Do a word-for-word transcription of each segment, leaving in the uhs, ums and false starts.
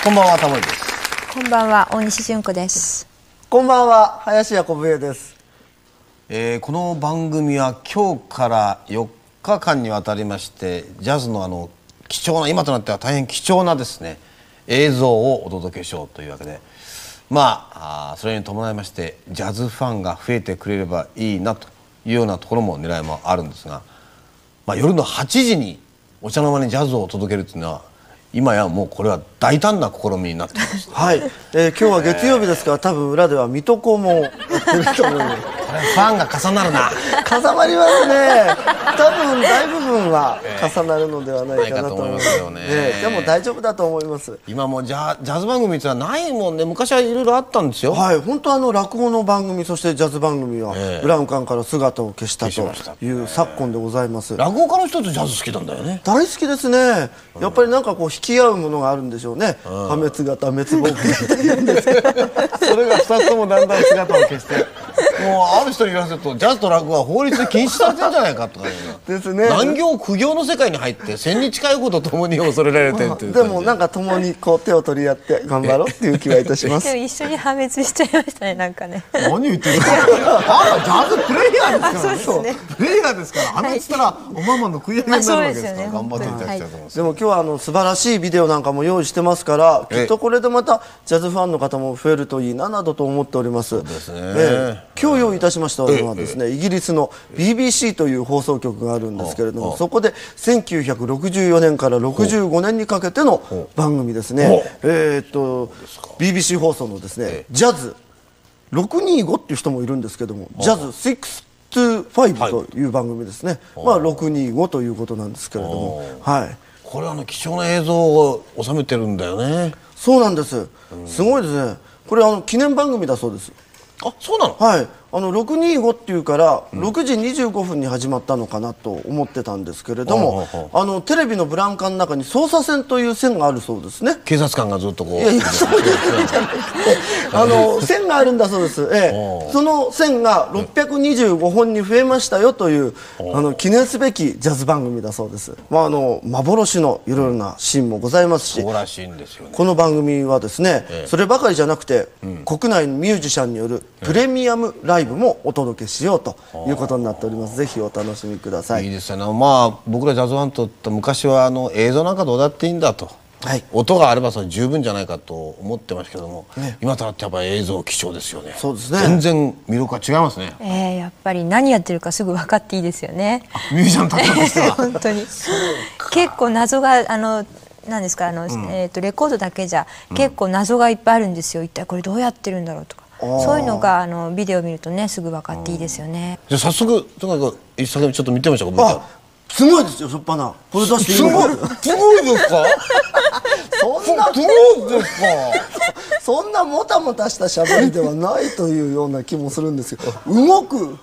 こんばんは、タモリです。 こんばんは、大西純子です。 こんばんは、林家小笛です。 えー、この番組は今日からよっかかんにわたりましてジャズのあの貴重な、今となっては大変貴重なですね映像をお届けしようというわけで、まあ、あそれに伴いましてジャズファンが増えてくれればいいなというようなところも狙いもあるんですが、まあ、夜のはちじにお茶の間にジャズを届けるというのは今やもうこれは大胆な試みになっています、ね。 はい、えー、今日は月曜日ですから、多分裏では水戸黄門をやってると思います。 これファンが重なるな。 重なりますね。多分大部分は重なるのではないかなと思います。 よね。 えー、でも大丈夫だと思います。 今もうジャ、ジャズ番組ってのはないもんね。昔はいろいろあったんですよ。 はい、本当あの落語の番組、そしてジャズ番組は、 えー、 ブラウン管から姿を消したという昨今でございます。 落語家の人ってジャズ好きなんだよね。 大好きですね。やっぱりなんかこう引き合うものがあるんでしょうね。破滅型滅亡型っていうんですけどそれがふたつともだんだん姿を消してもうある人に言わせるとジャズと落語は法律で禁止されてるんじゃないかとかですね。 難行苦行の世界に入って千日介護とともに恐れられてるっていうでもなんか共にこう手を取り合って頑張ろうっていう気はいたします。 でも一緒に破滅しちゃいましたね、なんかね。 何言ってるかあジャズプレイヤーですからね。 そうですね、 プレイヤーですから破滅したらおままの食い上げになるわけですから、 まあ、 頑張っていただきたいと思います。 でも今日はあの素晴らしいビデオなんかも用意してますから、きっとこれでまたジャズファンの方も増えるといいななどと思っております。 そうですね。 えー、今日用意いたしましたのはですね、イギリスの ビービーシー という放送局があるんですけれども、そこでせんきゅうひゃくろくじゅうよねんからろくじゅうごねんにかけての番組ですね。えっと ビービーシー 放送のですね、ジャズろくにごっていう人もいるんですけども、ジャズろくにごという番組ですね。まあろくにごということなんですけれども、はい。 これはあの貴重な映像を収めてるんだよね。 そうなんです。すごいですね。これあの記念番組だそうです。 あ、そうなの。 はい、あのろくにごっていうからろくじにじゅうごふんに始まったのかなと思ってたんですけれども、あのテレビのブラウン管の中に捜査線という線があるそうですね。 警察官がずっとこう、 いやいや、そういう線じゃなくてあの線があるんだそうです。ええ、その線がろっぴゃくにじゅうごほんに増えましたよというあの記念すべきジャズ番組だそうです。まああの幻のいろいろなシーンもございますし、 そうらしいんですよね。 この番組はですね、ええ、そればかりじゃなくて、うん、国内のミュージシャンによるプレミアムライブもお届けしようということになっております。ぜひお楽しみください。 いいですよね。まあ僕らジャズファンとって昔はあの映像なんかどうだっていいんだと、はい、音があればそれ十分じゃないかと思ってましたけども、ね、今となってやっぱり映像貴重ですよね。 そうですね。 全然魅力が違いますね。 えー、やっぱり何やってるかすぐ分かっていいですよね。 ミュージシャンたったんですか。 本当に結構謎があのなんですかあの、うん、えーとレコードだけじゃ結構謎がいっぱいあるんですよ。一体これどうやってるんだろうとか。そういうのがあのビデオを見るとねすぐ分かっていいですよね。 じゃあ早速とにかく一作目ちょっと見てみましょうか。 あ、すごいですよ、しょっぱな。これ出していいのか。 すごいですか。 そんなすごいですか。 そんなもたもたした喋りではないというような気もするんですけど、動く動く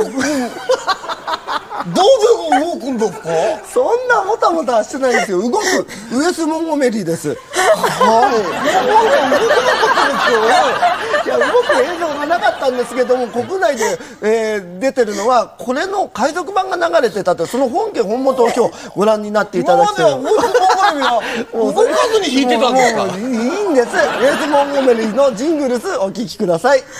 どうで動くんですか。 そんなもたもたしてないですよ。動くウエス・モンゴメリーです。はい。いや、動く映像がなかったんですけども、国内で、えー、出てるのはこれの海賊版が流れてたと、その本家本元を今日ご覧になっていただきたい。 今まではウエス・モンゴメリーは動かずに弾いてたんですか。 いいんです。ウエス・モンゴメリーのジングルスお聴きください。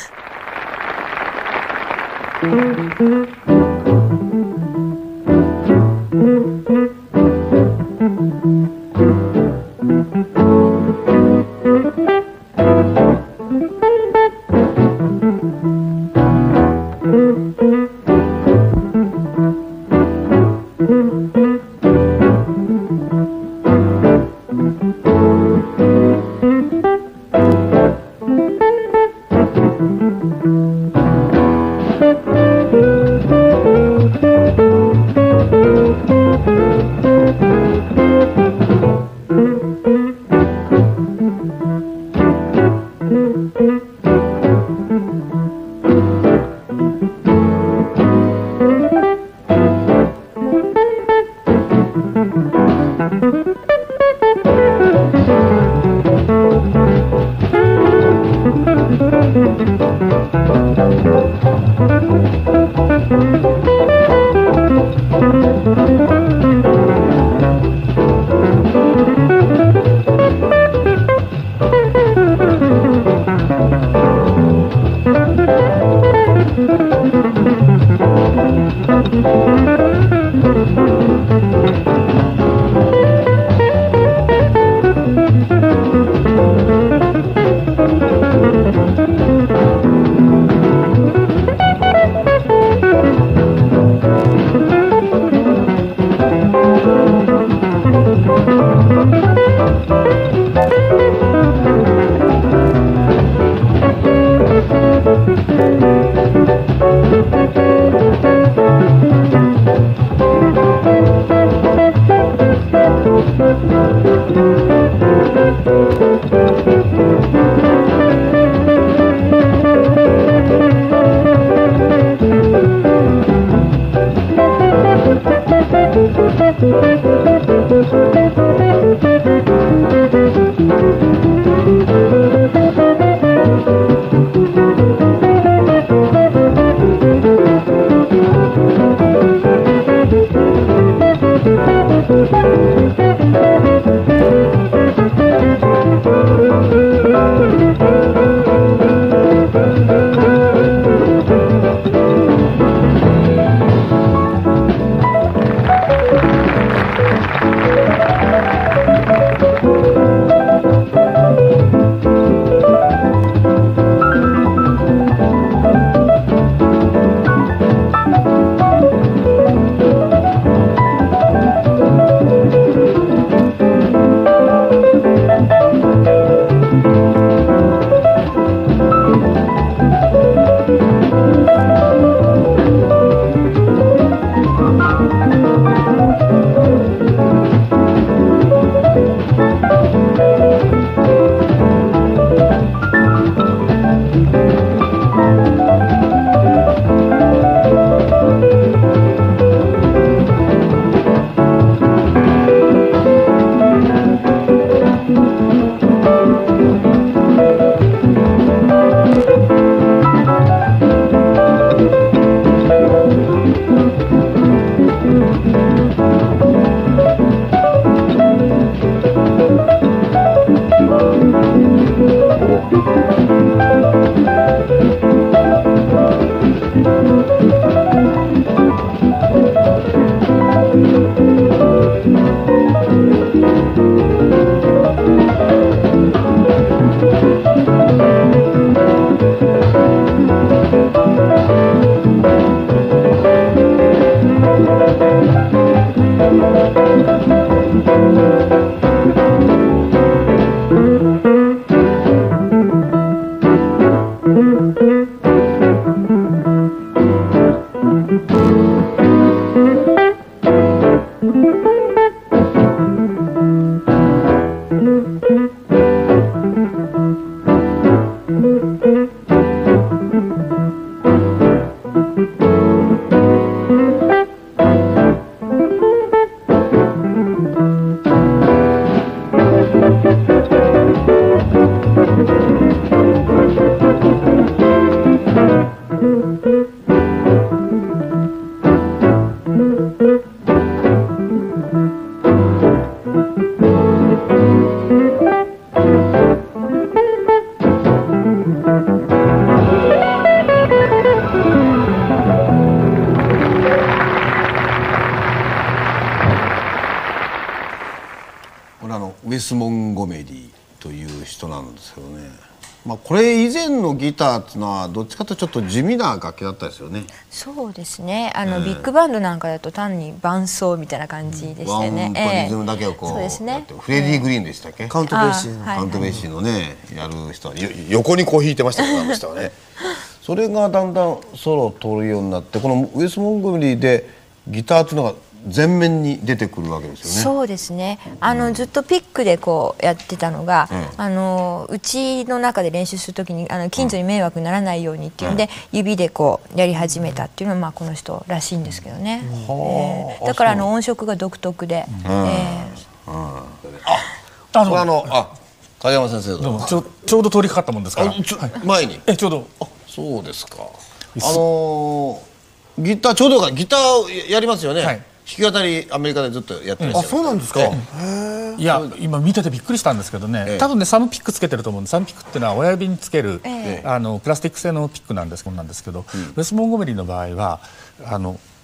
ウェス・モンゴメリーという人なんですけどね、まあ、これ以前のギターっていうのはどっちかというとちょっと地味な楽器だったですよね。 そうですね、あの、えー、ビッグバンドなんかだと単に伴奏みたいな感じでしたよね。 ワンとリズムだけをこう、えー、そうですね、フレディ・グリーンでしたっけ、 カウント・ベーシーのカウント・ベーシーのね、やる人は横にこう弾いてましたけど、あの人はねそれがだんだんソロを取るようになって、このウェス・モンゴメリーでギターっていうのが前面に出てくるわけですよね。 そうですね。あの、うん、ずっとピックでこうやってたのが、うん、あのうちの中で練習するときにあの近所に迷惑にならないようにっていうんで、うん、指でこうやり始めたっていうのはまあこの人らしいんですけどね。うん、えー、だからあの音色が独特で。うん、えー、うん、 あ、あのあのあ影山先生どうもちょちょうど通りかかったもんですから。 ちょ、はい、前に。 えちょうど。 あ、そうですか。あのー、ギターちょうどかギターやりますよね。はい、弾き語りアメリカでずっとやってました。 あ、そうなんですか。 いや、今見ててびっくりしたんですけどね、多分ねサムピックつけてると思うんで、サムピックっていうのは親指につける、あのプラスチック製のピックなんですなんですけど、ウェス・モンゴメリーの場合はあの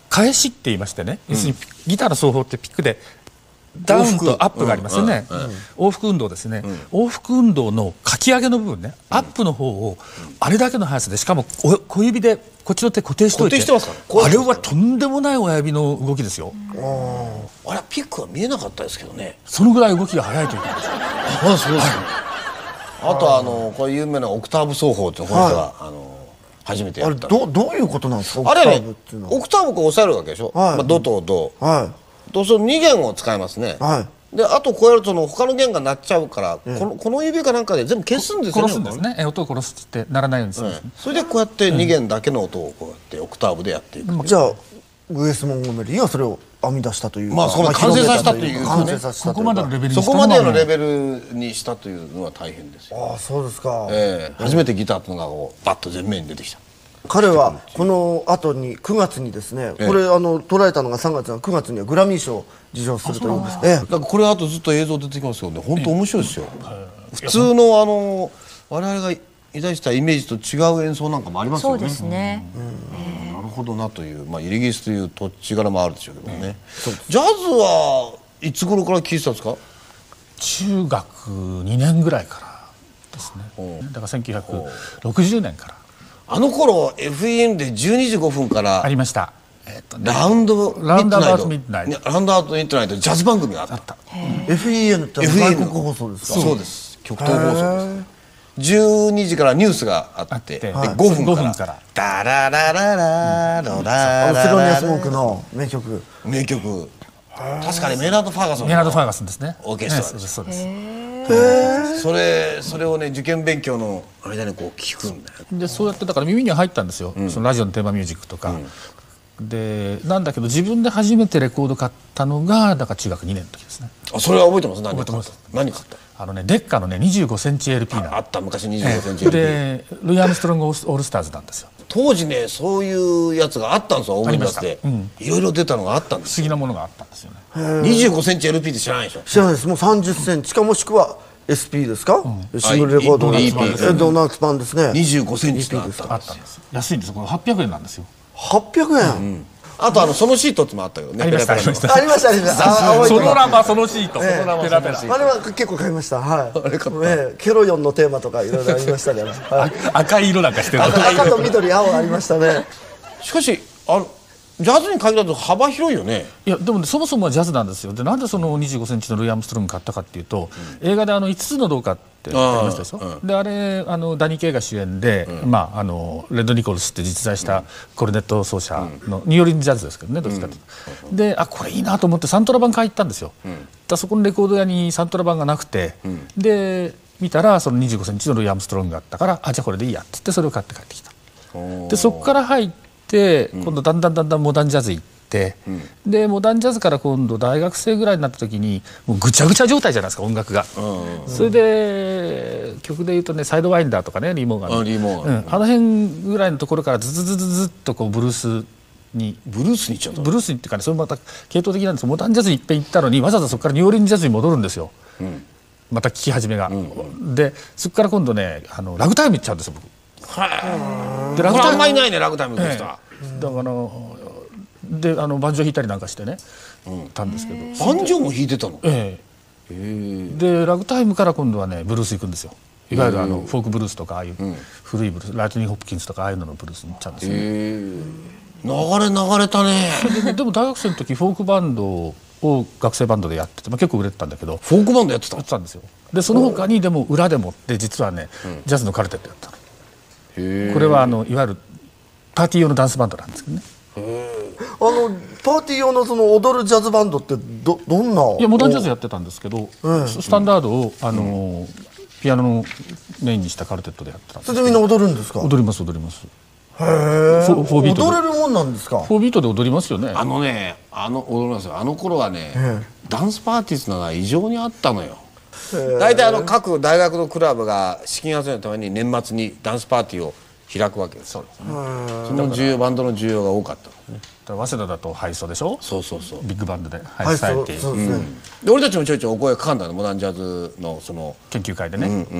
返しって言いましてね、要するにギターの奏法ってピックでダウンとアップがありますよね、往復運動ですね、往復運動のかき上げの部分ね、アップの方をあれだけの速さで、しかも小指でこっちの手固定しといて、 固定してますからあれはとんでもない親指の動きですよ。 あれピックは見えなかったですけどね。 そのぐらい動きが速いということです。 あ、そうですね。あとあのこれ有名なオクターブ奏法っていうのを本日はあの初めてやあれった。 どどういうことなんですか？ あれねオクターブっていうのは。 オクターブを押さえるわけでしょ。 はいまあドとド。 はとそのに弦を使いますね。 いはい。 であとこうやるとその他の弦が鳴っちゃうから、このこの指かなんかで全部消すんですよね。 殺すんですね。え音を殺すって鳴らないようにするんですね。 それでこうやってに弦だけの音をこうやってオクターブでやっていく。 じゃあウエス・モンゴメリーがそれを編み出したというか、 まあそれを完成させたというか完成させたというかここまでのレベルにそしたのはこまでのレベルにしたというのは大変ですよ。 ああそうですか。 ええ初めてギターっていうのがこうバッと前面に出てきた。 彼はこの後にくがつにですね、これあの捉えたのがさんがつのくがつにはグラミー賞を受賞するという。ええだからこれあとずっと映像出てきますよね。本当面白いですよ。普通のあの我々が抱いてたイメージと違う演奏なんかもありますよね。 そうですね。 なるほどなという、まあイギリスという土地柄もあるでしょうけどね。ジャズはいつ頃から聴いてたんですか？ 中学にねんぐらいからですね。だからせんきゅうひゃくろくじゅうねんからあの頃 エフイーエム でじゅうにじごふんからありました。えっとねラウンドミッドナイト、 ラウンドアバウトミッドナイトラウンドアバウトミッドナイトジャズ番組があった。 エフイーエヌ って外国放送ですか？ そうです。極東放送です。じゅうにじからニュースがあってであってごふんごふんかかららダララララロラあのラセロニアスモラークの名曲。 名曲。確かにメイナード・ファーガソンメイナード・ファーガソンですね。 オーケストラねそうですそうです。 それそれをね受験勉強の間にこう聞くんだよ。 でそうやってだから耳には入ったんですよ、そのラジオのテーマミュージックとか、でなんだけど自分で初めてレコード買ったのがだから中学にねんの時ですね。 あそれは覚えてます。何買った覚えてます何買ったあのねデッカのねにじゅうごセンチ エルピー なのあった昔にじゅうごセンチ エルピーでルイ・アームストロング・オールスターズなんですよ。 当時ねそういうやつがあったんですよ。思い出してありましたいろいろ出たのがあったんで不す思議なものがあったんですよね。 にじゅうごセンチ エルピー って知らないでしょ。 知らないです。もうさんじゅっセンチかもしくは エスピー ですか？シングルレコードのはい イーピー ですねドーナツ版ですね。 にじゅうごセンチがあったんあですよ。 ったんです安いんですよ。これはっぴゃくえんなんですよ。 はっぴゃくえん。 あとあのそのシートってもあったけどね。 ありましたペラペラのありましたありました。あ青いのそのラマそのシート、 ええペラペラあれは結構買いました。はい。 あれ買ったええケロヨンのテーマとかいろいろありましたね。はい赤い色なんかしてる赤赤と緑青ありましたね。 しかしあのジャズに限らず幅広いよね。 いやでも、ね、そもそもはジャズなんですよ。でなんでそのにじゅうごセンチのルイ・アームストロング買ったかっていうと、映画であのいつつの廊下ってありましたでしょ。であれあのダニー・ケイが主演で、まあ、あのレッド・ニコルスって実在したコルネット奏者のニューオーリンズジャズですけどね、どっちかっていうと。であこれいいなと思ってサントラ版買いに行ったんですよ。だそこのレコード屋にサントラ版がなくて、で見たらそのにじゅうごセンチのルイ・アームストロングがあったからあじゃあこれでいいやって言ってそれを買って帰ってきた。でそこから入って今度だんだんだんだんモダンジャズ行って、でモダンジャズから今度大学生ぐらいになった時にもうぐちゃぐちゃ状態じゃないですか音楽が。それで曲で言うとねサイドワインダーとかねリー・モーガンの、 あリーモーガンうんあの辺ぐらいのところからズズズズズッとこうブルースにブルースに行っちゃった。 ブルースにっていうかねそれまた系統的なんですモダンジャズにいっぺん行ったのにわざわざそこからニューオーリンズジャズに戻るんですよ、また聴き始めが。でそこから今度ねあのラグタイム行っちゃうんですよ僕。でラこれあんまグタイムりないねラグタイム行く人は。 だからであのバンジョー弾いたりなんかしてね、たんですけど、 バンジョーも弾いてたの。 ええでラグタイムから今度はねブルース行くんですよ。いわゆるあのフォークブルースとかああいう古いブルースライトニング・ホプキンスとかああいうののブルースに行っちゃうんですよね。 流れ流れたね。 ででも大学生の時フォークバンドを学生バンドでやってて、まあ、結構売れてたんだけどフォークバンドやってたやってたんですよ。でその他にでも裏でもって実はね、ジャズのカルテットやったの。これはあのいわゆるパーティー用のダンスバンドなんですけどね。 あのパーティー用のその踊るジャズバンドってどどんな？ いやモダンジャズやってたんですけど、ススタンダードをあの、ピアノのメインにしたカルテットでやってたんです。 それでみんな踊るんですか？ 踊ります踊ります。 へえ。 フォフォービートで踊れるもんなんですか？ フォービートで踊りますよね。 あのねあの踊りますよ。あの頃はね、ダンスパーティーっていうのが異常にあったのよ。大体あの各大学のクラブが資金集めのために年末にダンスパーティーを開くわけです。そうですね。その需要バンドの需要が多かったのね。 だから早稲田だとハイソでしょ。 そうそうそう。 ビッグバンドでハはい、 イソサイそうティそうですね。 で俺たちもちょいちょいお声かかんだのモダンジャズのその研究会でね。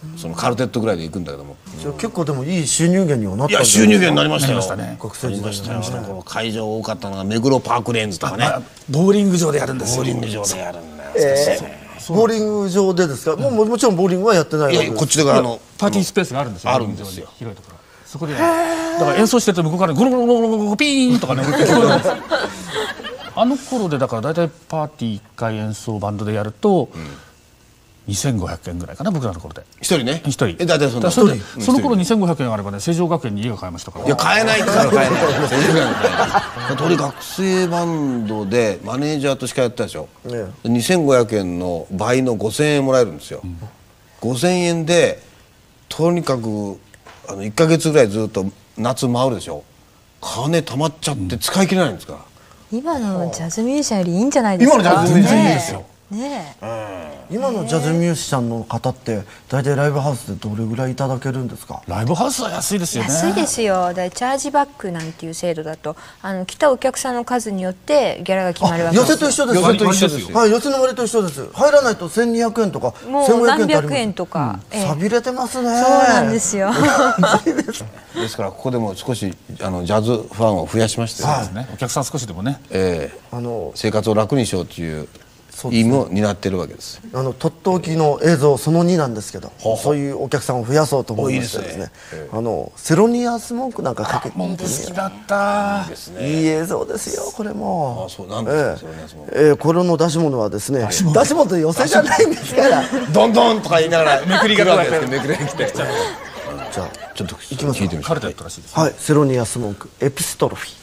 そのカルテットぐらいで行くんだけども、 じゃあ結構でもいい収入源にはなっいやたんじゃないですか。 収入源になりましたよ。 学生時代になりましたよ。この会場多かったのが目黒パークレーンズとかね、 ボーリング場でやるんですよ。 ボーリング場でやるんだよ。 ボーリング場でですか。もうもちろんボーリングはやってないわいやけです。 こっちだからあのパーティースペースがあるんですよ。 あるんですよ。 広いところ。そこで、だから演奏してると向こうからゴロゴロゴロゴロゴロピーンとかね聞こえるんですよ。あの頃でだから大体パーティーいっかい演奏バンドでやるとにせんごひゃくえんぐらいかな、僕らの頃で。 一人ね。 一人。 え、だいたいそんな。 それでその頃にせんごひゃくえんあればね、成城学園に家が買えましたから。 いや買えないって言ったら買えない。俺学生バンドでマネージャーとしかやったでしょ。にせんごひゃくえんの倍のごせんえんもらえるんですよ。ごせんえんでとにかくあのいっかげつぐらいずっと夏回るでしょ。金貯まっちゃって使い切れないんですから。 今のジャズミュージシャンよりいいんじゃないですか。 今のジャズミュージシャンいいですよ。ねえ。 今のジャズミュージシャンの方って大体ライブハウスでどれぐらいいただけるんですか。 ライブハウスは安いですよね。 安いですよ。だチャージバックなんていう制度だと、あの来たお客さんの数によってギャラが決まるわけですよ。 寄せと一緒です。 寄せと一緒ですよ。 はい、寄せの割と一緒です。入らないとせんにひゃくえんとかもう何百円とか。 さびれてますね。 そうなんですよ。 ですからここでも少しあのジャズファンを増やしまして、 ね、お客さん少しでもね、 えー、あの生活を楽にしようという意味を担っているわけです。 あのとっておきの映像そのになんですけど、そういうお客さんを増やそうと思いましてですね、あのセロニアスモンクなんかかけて文句好きだった。 いい映像ですよこれも。 あ、そうなんですか。 ええ、これの出し物はですね、出し物寄せじゃないんですから。 どんどんとか言いながらめくりが来るわけです。めくりが来て。 じゃあちょっと聞いてみましょう。 カルテットらしいです。 はい、セロニアスモンクエピストロフィー。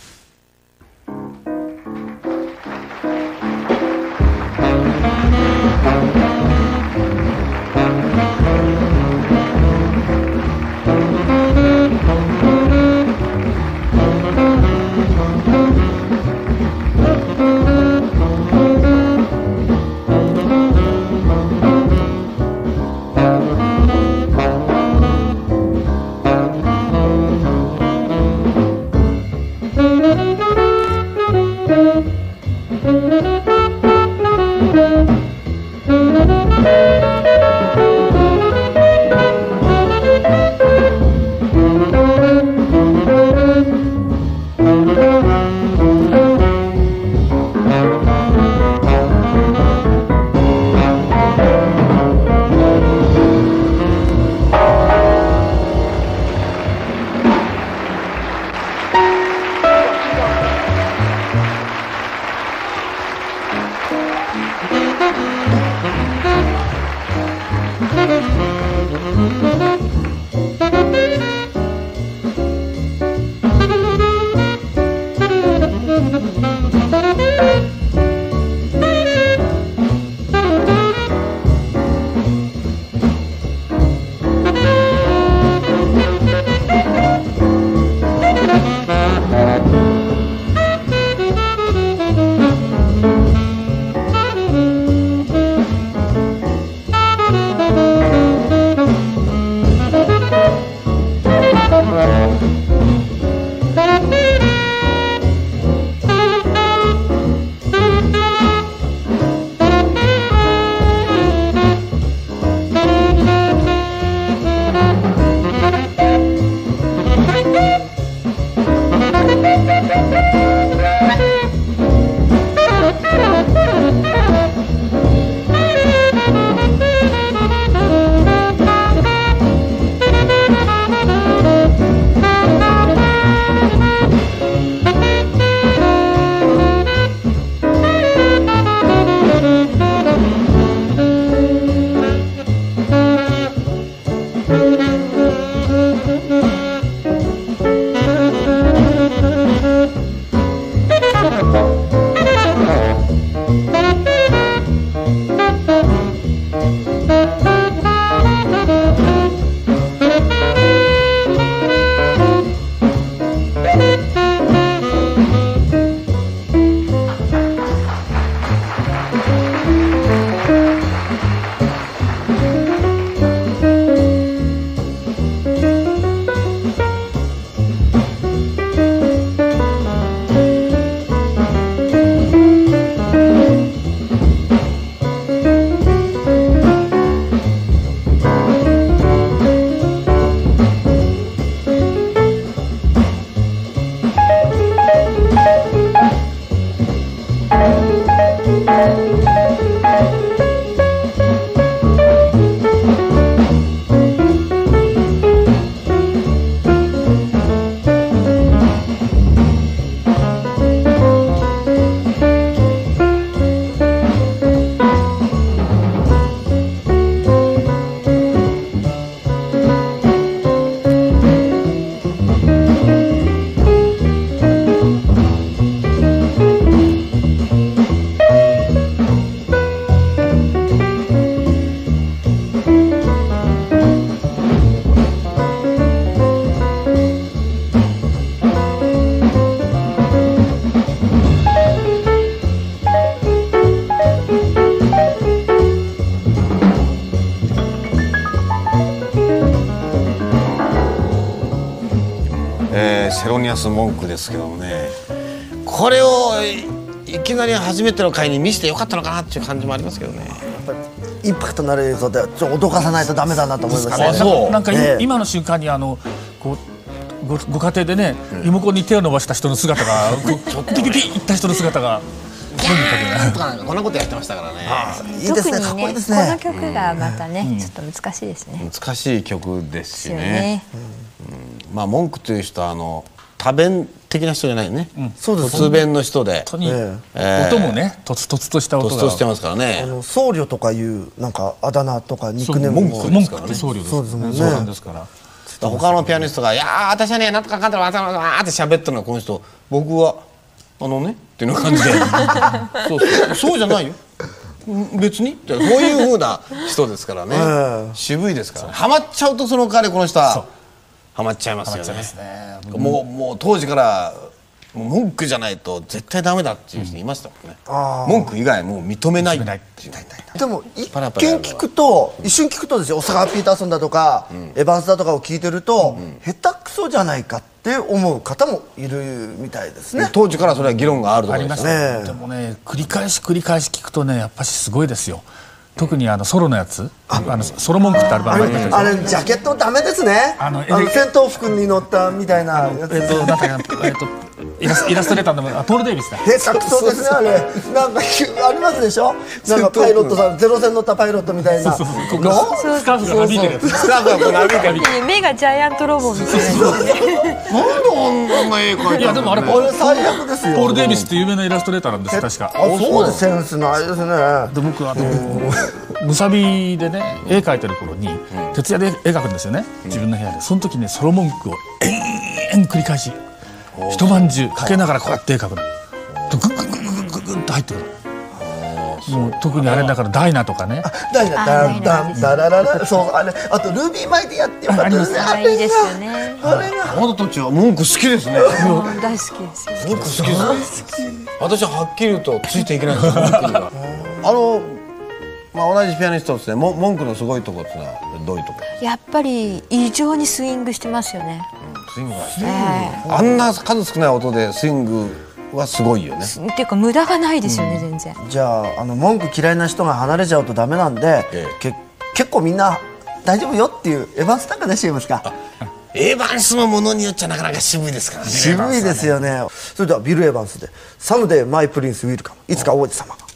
セロニアス文句ですけどもね、これをいきなり初めての回に見せてよかったのかなっていう感じもありますけどね。 やっぱりインパクトのある映像でちょっと脅かさないとダメだなと思いましたね。 そうなんか、 ええ今の瞬間にあのこう ご, ご家庭でね、リモコンに手を伸ばした人の姿がこうピピピいった人の姿がとかなんかこんなことやってましたからね。 いいですね、かっ特にねこいいですこのね。 曲がまたね、ちょっと難しいですね。 難しい曲ですしですよねね。 まあ文句という人はあの多弁的な人じゃないよね、 そうです普通弁の人で本当にええ音もねとつとつとした音がとつとしてますからあね。 の僧侶とかいうなんかあだ名とかニッそうクネームも文句文句って僧侶ですそうですもんねそうなんですから他のピアニストが「いやー私はねなんとかかんとかわーって喋ってるのはこの人、僕はあのね」っていう感じでそうそうそうじゃないよ別にってそういう風な人ですからね、 ええ渋いですから、ハマっちゃうとその代わりこの人はハマっちゃいますよね。 ハマっちゃいますねもうもう当時からもう文句じゃないと絶対ダメだっていう人いましたもんね、 あー文句以外もう認めない認めないっていうでも一パラパラやるのは見聞くと一瞬聞くとですよ、小坂ピーターソンだとか、エヴァンスだとかを聞いてると、下手くそじゃないかって思う方もいるみたいですね。 当時からそれは議論があるとあころですよりました、 ねえでもね繰り返し繰り返し聞くとねやっぱしすごいですよ。特にあのソロのやつあのソロモンクってアルバムがあったでしょあれジャケットダメですね。ああのの戦闘服に乗ったみたいなやつ。 えっとなんだっけなえっとイラスイラストレーターのあポール・デイビスだ。 下手くそですねあれ。なんかありますでしょ。なんかパイロットさんゼロ戦乗ったパイロットみたいな。 そうそうそうのスカーフがなびいてるやつ。 スタッフがこうなびかびで目がジャイアントロボみたいな感じでなんであんな絵描いてあるの。 いやでもあれこれ最悪ですよ。 ポール・デイビスって有名なイラストレーターなんです確か。 あ、そうです。センスないですね。 で僕あのムサビでね絵描いてる頃に徹夜で絵描くんですよね、自分の部屋で。その時にソロモンクを延々繰り返し一晩中かけながらこうやって絵描くの。とグッグッグッグッグッグッと入ってくる。もう特にあれだからダイナとかね。 ダイナダンダンダラララ、そうあれ、あとルービーマイディアってよかったですね。 あれいいですよね。 あれがあなたたちは文句好きですね。 うん大好きですよ。 文句好きです。私ははっきり言うとついていけないんですよ。文句にはあのまあ同じピアニストですね。も文句のすごいところってのはどういうところ？ やっぱり異常にスイングしてますよね。 スイングがしてええあんな数少ない音でスイングはすごいよね。 っていうか無駄がないですよね、全然。 じゃああの文句嫌いな人が離れちゃうとダメなんで、 ええけ結構みんな大丈夫よっていうエヴァンスなんか出しちゃいますか。 エヴァンスのものによっちゃなかなか渋いですからね。 渋いですよね。それではビル・エヴァンスで「サムデー・マイ・プリンス・ウィルカム」、いつか王子様が。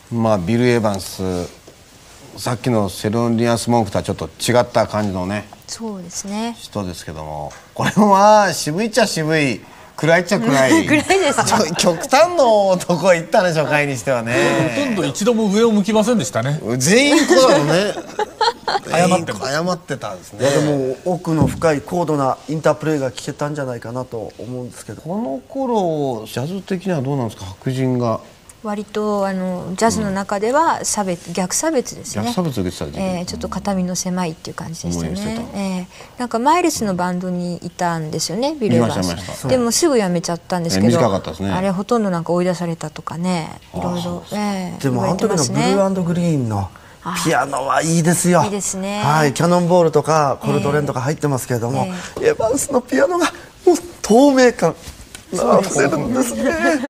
まあビル・エヴァンス、さっきのセロニアス・モンクとはちょっと違った感じのねそうですね。 人ですけども、これもまあ渋いっちゃ渋い、暗いっちゃ暗い暗いですね。 極端のとこ行ったね、初回にしてはほね。 とんど一度も上を向きませんでしたね。 全員こうだろうね。 謝ってます謝ってたんですね。 いやでも奥の深い高度なインタープレーが聞けたんじゃないかなと思うんですけど、 この頃ジャズ的にはどうなんですか、白人が割とあのジャズの中では差別、逆差別ですね。 逆差別を受けてた時期、 えーちょっと肩身の狭いっていう感じでした思いをしてたね。えーなんかマイルスのバンドにいたんですよね、ビル・エヴァン見ました見ましス。 たでもすぐ辞めちゃったんですけど、 えー短かったですねあれほとんどなんか追い出されたとかね、いろいろ、えーでもあの時のブル言われてますねー&グリーンのピアノはいいですよ。 いいですねはい、キャノンボールとかコルトレーンとか入ってますけれども、エヴァンスのピアノがもう透明感出せるんですね。